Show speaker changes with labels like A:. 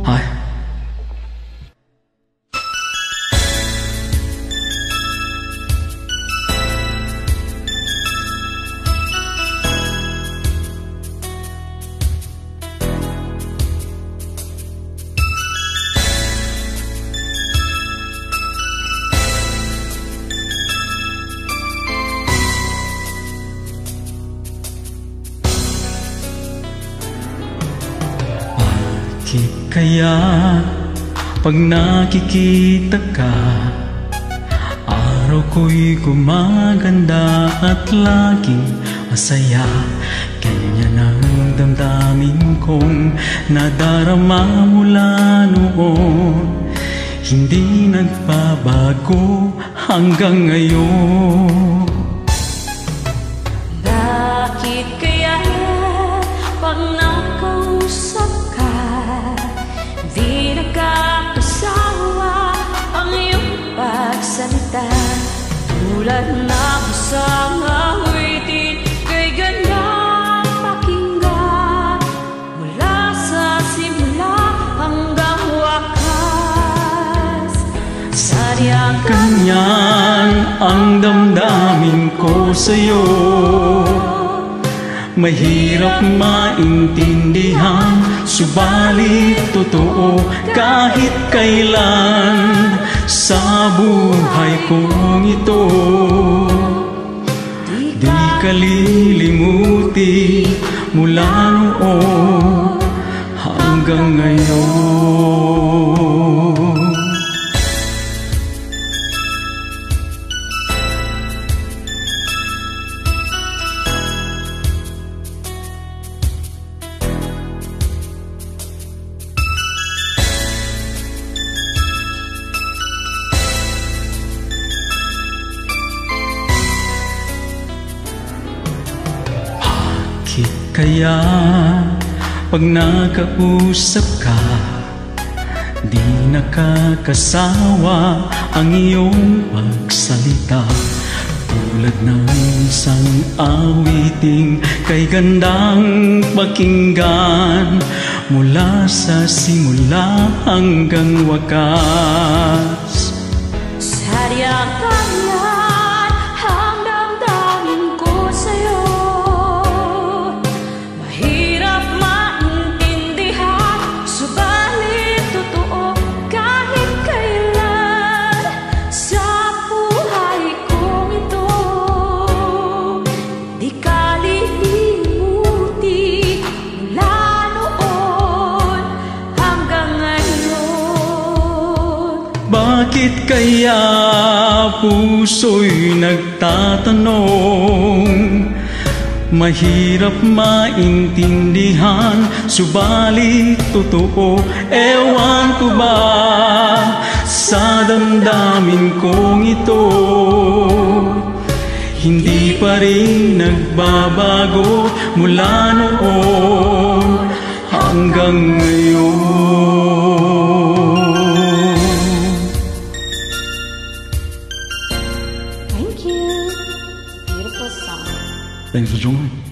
A: Ay. Bakit kaya pag nakikita ka, araw ko'y gumaganda at laging masaya? Ganyan ang damdamin kong nadarama mula noon, hindi nagbabago hanggang ngayon.
B: Bakit kaya pag nakausap ka, di nakakasawa ang iyong pagsalita? Tulad ng isang awitin, kay gandang pakinggan, mula sa simula hanggang wakas. Sadyang
A: Ganyan ang damdamin ko sa'yo, mahirap maintindihan, subalit totoo kahit kailan sa buhay kong ito. Di kalilimuti mula noon hanggang ngayon. Bakit kaya pag nakausap ka, di nakakasawa ang iyong pagsalita? Tulad ng isang awiting kay gandang pakinggan, mula sa simula hanggang wakas.
B: sadyang ganyan ang damdamin ko sa'yo, mahirap maintindihan, subalit totoo kahit kailan sa buhay kong ito. Di kalilimuti mula noon hanggang ngayon.
A: Bakit kaya puso'y nagtatanong, mahirap maintindihan, subalit totoo? Ewan ko ba sa damdamin kong ito, hindi pa rin nagbabago mula noon hanggang ngayon.
B: Thank you. Beautiful song.
A: Thanks for joining.